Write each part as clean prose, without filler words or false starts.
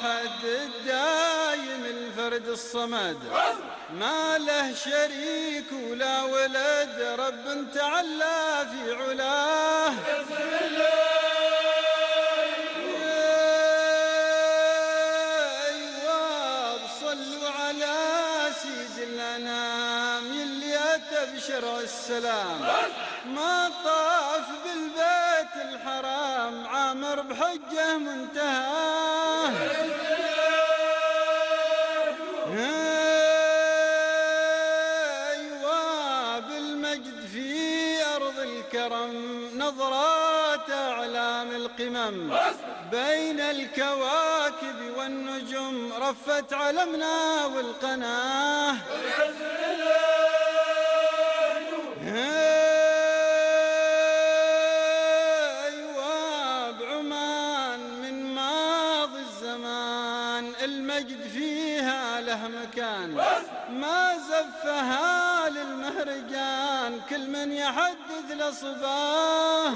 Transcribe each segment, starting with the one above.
الواحد الدايم الفرد الصمد، ما له شريك ولا ولد، رب تعالى في علاه. أيوة صلوا على سيد الأنام يلي أتى بشرع السلام، ما طاف بالبيت الحرام عامر بحجه منتهاه. أيوة بالمجد في أرض الكرم، نظرات أعلام القمم، بين الكواكب والنجوم رفت علمنا والقناه. أيوة بعمان من ماضي الزمان، المجد فيها له مكان، ما زفها للمهرجان، كل من يحدث لصباه.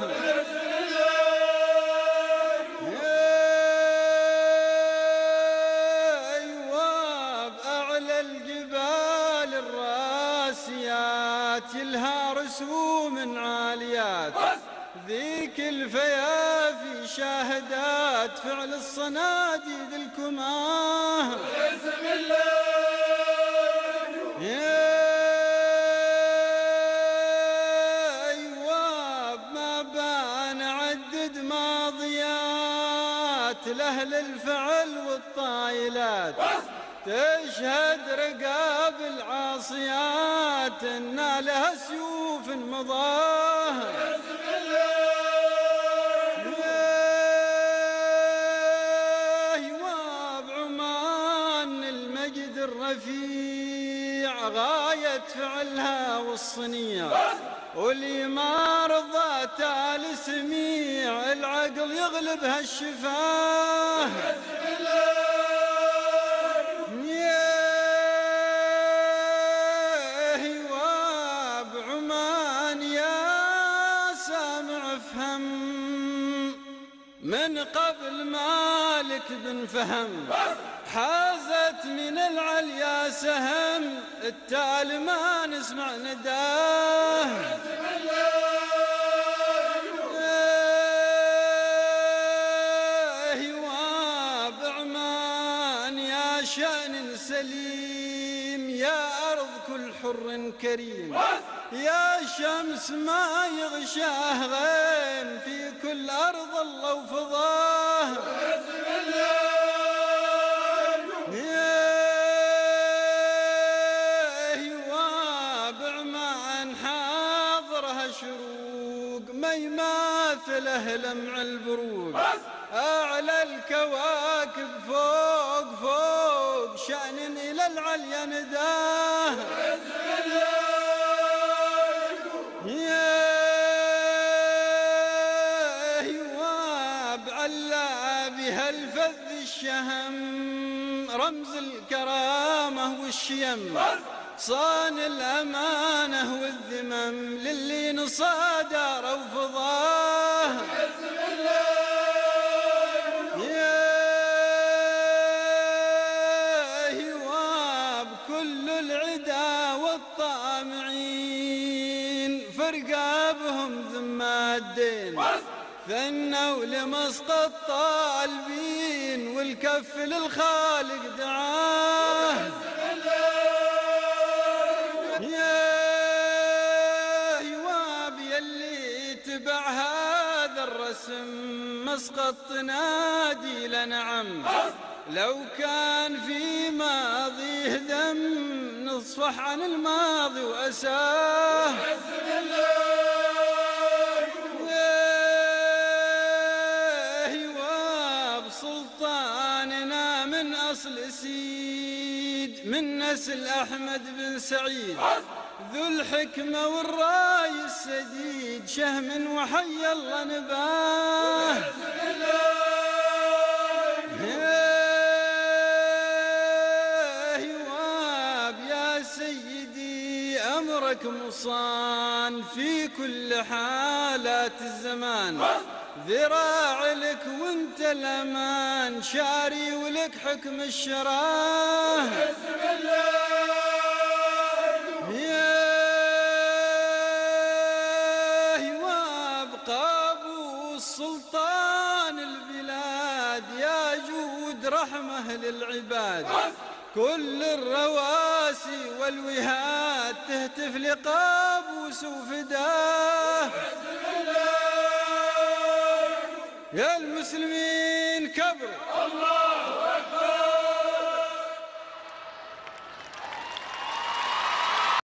أيوة بأعلى الجبال الراسيات يلها رسوم عاليات، ذيك الفيافي شاهدات فعل الصناديد الكماه. أيوة بما بان عدد ماضيات لأهل الفعل والطايلات، تشهد رقاب العاصيات ان لها سيوف مضاه. أيوة بعمان المجد الرفيع غاية فعلها والصنيع، واللي ما رضى تالي سميع العقل يغلبها الشفاه. أيوة بعمان يا سامع افهم، من قبل مالك بن فهم، حازت من العليا سهم، التالي ما نسمع نداه. أيوة بعمان يا شأن سليم، يا أرض كل حر كريم، يا شمس ما يغشاه غيم، في كل أرض الله وفضاه. أيوة بعمان حاضرها شروق، ما يماثله لمع البروق، أعلى الكواكب فوق فوق شأن إلى العليا نداه. أيوة بعلى بها الفذ الشهم، رمز الكرامة والشيم، صان الأمانة والذمم، للي نصادر وفضاه. أيوة بكل العدا والطامعين، فرقابهم ذمة الدين، ثنوا لمسقط طالبين، والكف للخالق دعاه. أيوة بيلي تبع هذا الرسم، مسقط تنادي لنعم، لو كان في ماضيه ذم، نصفح عن الماضي وأساه. أيوة بسلطاننا من أصل سيد، من نسل أحمد بن سعيد، ذو الحكمة والراي السديد، شهم وحي الله نباه. أيوة يا سيدي أمرك مصان في كل حالات الزمان، ذراع لك وانت الامان شاري ولك حكم الشراه. بسم الله وابقى ابو السلطان البلاد يا جود رحمه للعباد. كل الرواسي والوهاد تهتف لقابوس وفداه. يا المسلمين كبروا الله